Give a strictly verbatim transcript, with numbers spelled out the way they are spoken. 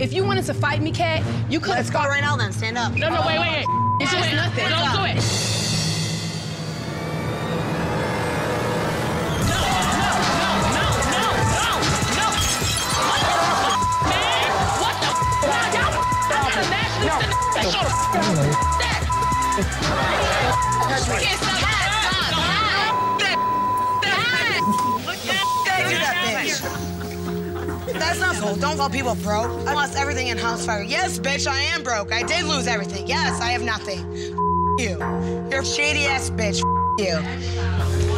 if you wanted to fight me, Kat, you could have. Let's go right now then. Stand up. No, no, wait, wait, wait. It's just nothing. Don't do it. That's not cool. Don't call people broke. I lost everything in house fire. Yes, bitch, I am broke. I did lose everything. Yes, I have nothing. You. You're a shady ass bitch. You.